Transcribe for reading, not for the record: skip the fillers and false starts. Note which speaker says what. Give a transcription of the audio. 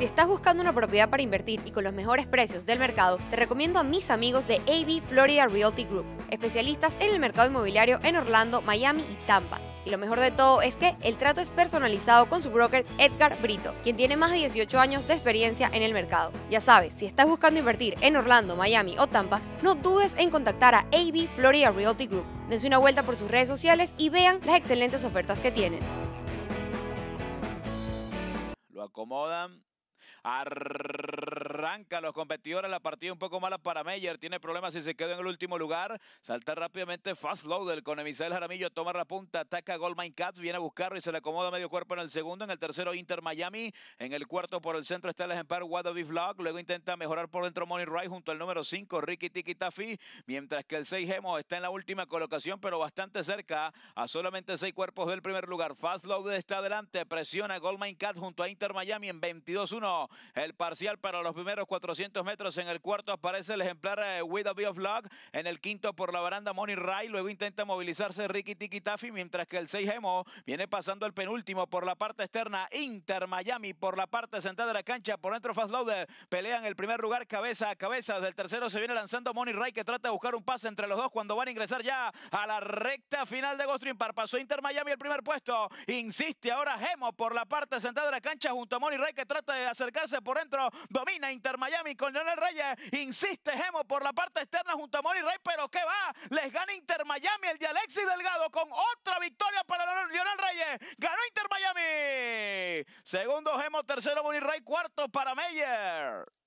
Speaker 1: Si estás buscando una propiedad para invertir y con los mejores precios del mercado, te recomiendo a mis amigos de AB Florida Realty Group, especialistas en el mercado inmobiliario en Orlando, Miami y Tampa. Y lo mejor de todo es que el trato es personalizado con su broker Edgar Brito, quien tiene más de 18 años de experiencia en el mercado. Ya sabes, si estás buscando invertir en Orlando, Miami o Tampa, no dudes en contactar a AB Florida Realty Group. Dense una vuelta por sus redes sociales y vean las excelentes ofertas que tienen.
Speaker 2: Lo acomodan. Arranca los competidores, la partida un poco mala para Meyer, tiene problemas y se quedó en el último lugar. Salta rápidamente Fast Loader con Emisael Jaramillo, toma la punta, ataca a Goldmine Cats, viene a buscarlo y se le acomoda medio cuerpo en el segundo. En el tercero Inter Miami, en el cuarto por el centro está el ejemplar Wadaby Vlog, luego intenta mejorar por dentro Money Ray junto al número 5 Ricky Tiki Taffy, mientras que el 6 Gemo está en la última colocación pero bastante cerca, a solamente 6 cuerpos del primer lugar. Fast Loader está adelante, presiona Goldmine Cats junto a Inter Miami en 22-1. El parcial para los primeros 400 metros. En el cuarto aparece el ejemplar With a Bee of Luck. En el quinto por la baranda Money Ray. Luego intenta movilizarse Ricky Tiki Taffy. Mientras que el 6 Gemo viene pasando el penúltimo por la parte externa. Inter Miami por la parte central de la cancha. Por dentro Fast Loader. Pelean el primer lugar cabeza a cabeza. Del tercero se viene lanzando Money Ray, que trata de buscar un pase entre los dos cuando van a ingresar ya a la recta final de Gulfstream Park. Pasó Inter Miami el primer puesto. Insiste ahora Gemo por la parte central de la cancha junto a Money Ray, que trata de acercarse por dentro, domina Inter Miami con Lionel Reyes, insiste Gemo por la parte externa junto a Money Ray, pero ¿qué va? Les gana Inter Miami, el de Alexis Delgado con otra victoria para Lionel Reyes, ganó Inter Miami, segundo Gemo, tercero Money Ray, cuarto para Meyer.